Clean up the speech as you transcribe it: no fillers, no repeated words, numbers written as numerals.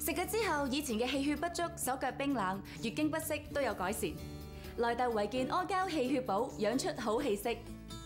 食咗之後，以前嘅氣血不足、手腳冰冷、月經不適都有改善。來特維健阿膠氣血寶，養出好氣息。